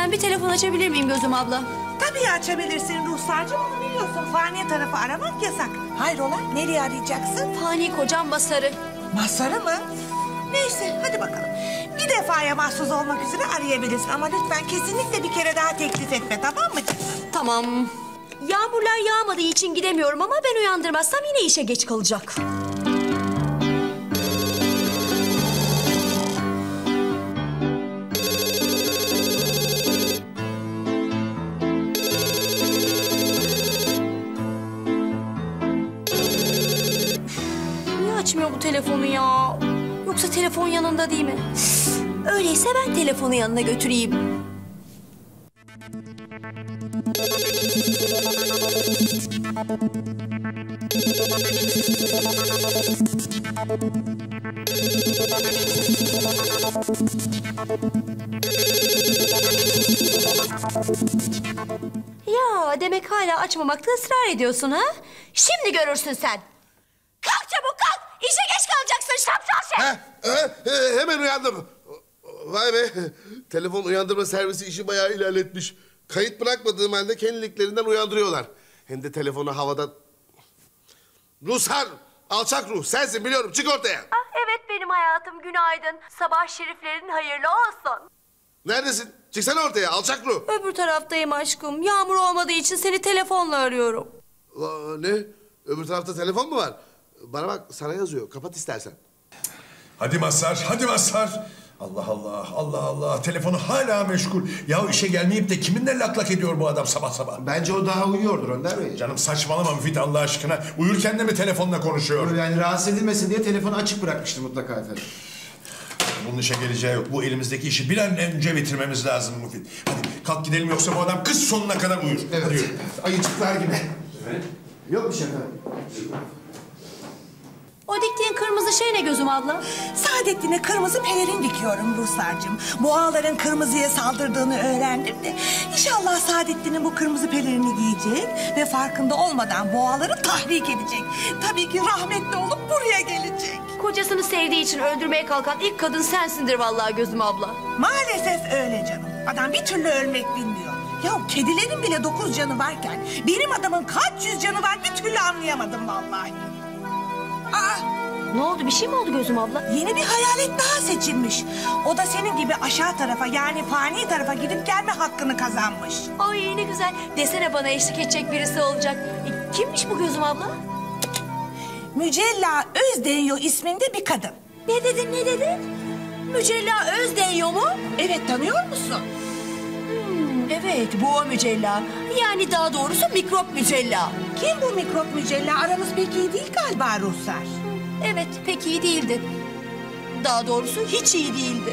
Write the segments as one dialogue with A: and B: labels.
A: Ben bir telefon açabilir miyim Gözüm abla?
B: Tabii açabilirsin Ruhsar'cığım, onu biliyorsun. Fani tarafı aramak yasak. Hayrola, nereye arayacaksın?
A: Fani kocam Masar'ı.
B: Masarı mı? Neyse, hadi bakalım. Bir defaya mahsus olmak üzere arayabilirsin. Ama lütfen kesinlikle bir kere daha teklif etme, tamam mı canım?
A: Tamam. Yağmurlar yağmadığı için gidemiyorum ama ben uyandırmazsam yine işe geç kalacak. Niye açmıyor bu telefonu ya? Yoksa telefon yanında değil mi? Öyleyse ben telefonu yanına götüreyim. Ya demek hala açmamakta ısrar ediyorsun ha? Şimdi görürsün sen. Kalk çabuk kalk. İşe geç kalacaksın şapşal şey.
C: Hemen uyandım. Vay be. Telefon uyandırma servisi işi bayağı ilerletmiş. Kayıt bırakmadığım halde kendiliklerinden uyandırıyorlar. Hem de telefonu havada... Ruhsar, alçak ruh. Sensin biliyorum. Çık ortaya.
A: Ah, evet benim hayatım, günaydın. Sabah şeriflerin hayırlı olsun.
C: Neredesin? Çıksana ortaya alçak ruh.
A: Öbür taraftayım aşkım. Yağmur olmadığı için seni telefonla arıyorum.
C: Ne? Öbür tarafta telefon mu var? Bana bak sana yazıyor. Kapat istersen.
D: Hadi Mazhar, hadi Mazhar. Allah Allah, Allah Allah. Telefonu hala meşgul. Ya işe gelmeyip de kiminle lak lak ediyor bu adam sabah sabah?
E: Bence o daha uyuyordur Önder Bey.
D: Canım saçmalama Müfit Allah aşkına. Uyurken de mi telefonla konuşuyor?
E: Yani rahatsız edilmesin diye telefonu açık bırakmıştır mutlaka efendim.
D: Bunun işe geleceği yok. Bu elimizdeki işi bir an önce bitirmemiz lazım Müfit. Hadi kalk gidelim yoksa bu adam kız sonuna kadar uyur.
E: Evet,
D: hadi yürü.
E: ayıcıklar gibi. Evet. Yok bir şey efendim.
A: O diktiğin kırmızı şey ne Gözüm abla?
B: Saadettin'e kırmızı pelerin dikiyorum Ruhsar'cığım. Boğaların kırmızıya saldırdığını öğrendim de... İnşallah Saadettin'in bu kırmızı pelerini giyecek... ve farkında olmadan boğaları tahrik edecek. Tabii ki rahmetli olup buraya gelecek.
A: Kocasını sevdiği için öldürmeye kalkan ilk kadın sensindir vallahi Gözüm abla.
B: Maalesef öyle canım. Adam bir türlü ölmek bilmiyor. Ya kedilerin bile 9 canı varken... benim adamın kaç yüz canı var bir türlü anlayamadım vallahi. Aa!
A: Ne oldu, bir şey mi oldu Gözüm abla?
B: Yeni bir hayalet daha seçilmiş. O da senin gibi aşağı tarafa yani fani tarafa gidip gelme hakkını kazanmış.
A: Ay ne güzel. Desene bana eşlik edecek birisi olacak. Kimmiş bu Gözüm abla?
B: Mücella Özdenyo isminde bir kadın.
A: Ne dedin? Mücella Özdenyo mu?
B: Evet, tanıyor musun?
A: Evet, bu o Mücella. Yani daha doğrusu mikrop Mücella.
B: Kim bu mikrop Mücella? Aranız pek iyi değil galiba Ruhsar.
A: Evet, pek iyi değildi. Daha doğrusu hiç iyi değildi.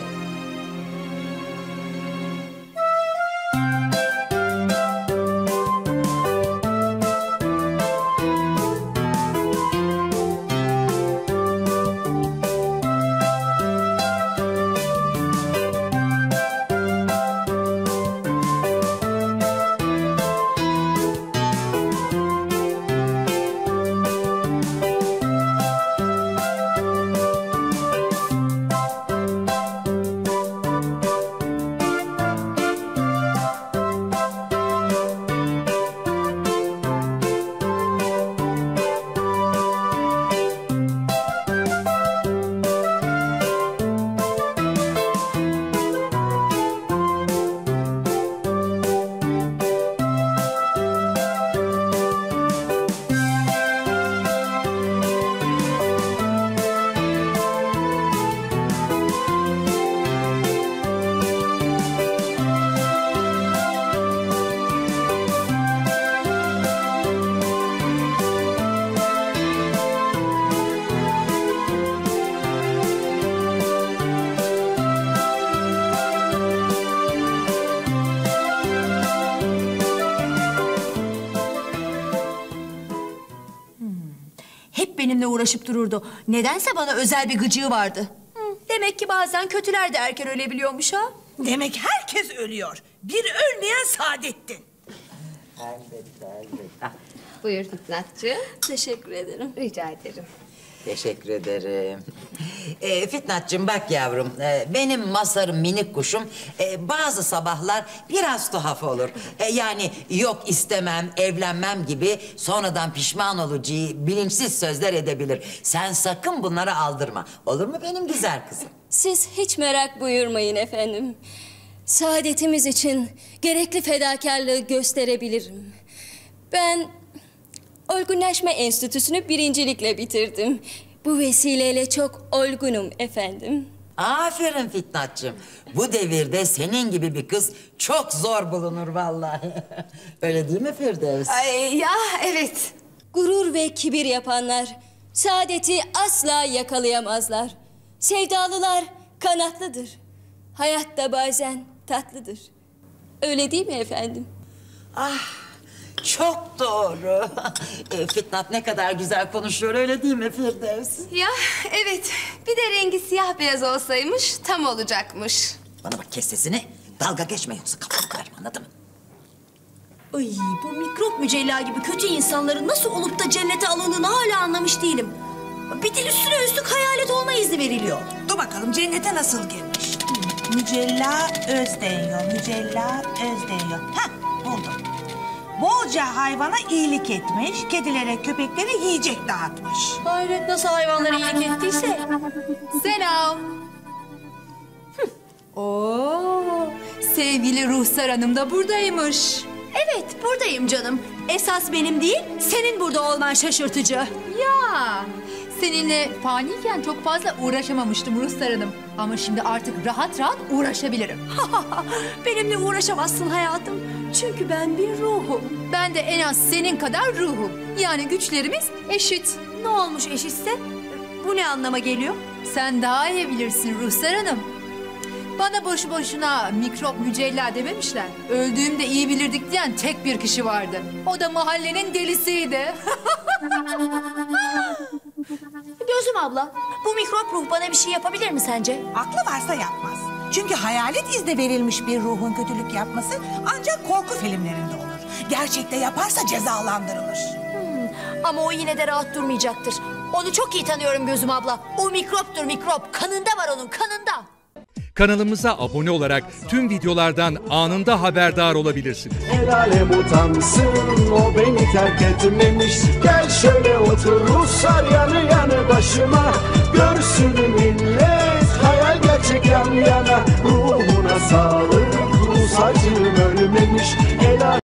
A: Benimle uğraşıp dururdu. Nedense bana özel bir gıcığı vardı. Demek ki bazen kötüler de erken ölebiliyormuş ha.
B: Demek herkes ölüyor. Bir ölmeyen Saadettin.
F: Elbette. Ah, buyur Fitnatçı.
A: Teşekkür ederim.
F: Rica ederim. Teşekkür ederim. Fitnatçığım bak yavrum, benim Mazhar'ım minik kuşum bazı sabahlar biraz tuhaf olur. Yani yok istemem, evlenmem gibi sonradan pişman olacağı bilinçsiz sözler edebilir. Sen sakın bunlara aldırma. Olur mu benim güzel kızım?
G: Siz hiç merak buyurmayın efendim. Saadetimiz için gerekli fedakarlığı gösterebilirim. Ben Olgunlaşma Enstitüsü'nü birincilikle bitirdim. Bu vesileyle çok olgunum efendim.
F: Aferin Fitnatçığım. Bu devirde senin gibi bir kız çok zor bulunur vallahi. Öyle değil mi Firdevs?
A: Ay ya evet.
G: Gurur ve kibir yapanlar saadeti asla yakalayamazlar. Sevdalılar kanatlıdır. Hayat da bazen tatlıdır. Öyle değil mi efendim?
F: Ah, çok doğru. Fitnat ne kadar güzel konuşuyor öyle değil mi Firdevs?
A: Ya evet. Bir de rengi siyah beyaz olsaymış tam olacakmış.
F: Bana bak kes sesini. Dalga geçme yoksa kafamı kırarım anladın mı?
A: Ay bu mikrop mücella gibi kötü insanların nasıl olup da cennete alındığını hala anlamış değilim. Bir de üstüne üstlük hayalet olma izni veriliyor.
B: Dur bakalım cennete nasıl girmiş? Mücella Özdeğiyor, Mücella Özdeğiyor. Hah, buldum. Bolca hayvana iyilik etmiş, kedilere, köpeklere yiyecek dağıtmış.
A: Hayret nasıl hayvanlara iyilik ettiyse.
H: Selam. Oo, sevgili Ruhsar Hanım da buradaymış.
A: Evet buradayım canım. Esas benim değil senin burada olman şaşırtıcı.
H: Ya, seninle faniyken çok fazla uğraşamamıştım Ruhsar Hanım. Ama şimdi artık rahat rahat uğraşabilirim.
A: Benimle uğraşamazsın hayatım. Çünkü ben bir ruhum.
H: Ben de en az senin kadar ruhum. Yani güçlerimiz eşit.
A: Ne olmuş eşitse? Bu ne anlama geliyor?
H: Sen daha iyi bilirsin Ruhsar Hanım. Bana boşu boşuna mikrop mücella dememişler. Öldüğümde iyi bilirdik diyen tek bir kişi vardı. O da mahallenin delisiydi.
A: Gözüm abla, bu mikrop ruh bana bir şey yapabilir mi sence?
B: Aklı varsa yapmaz. Çünkü hayalet izni verilmiş bir ruhun kötülük yapması ancak korku filmlerinde olur. Gerçekte yaparsa cezalandırılır.
A: Ama o yine de rahat durmayacaktır. Onu çok iyi tanıyorum Gözüm abla. O mikroptur mikrop. Kanında var onun kanında.
I: Kanalımıza abone olarak tüm videolardan anında haberdar olabilirsiniz.
J: El alem utansın o beni terk etmemiş. Gel şöyle otur Ruslar yanı yanı başıma. Görsün millet hayal gerçek yan yana. Ruhuna sağlık Rus acım ölmemiş.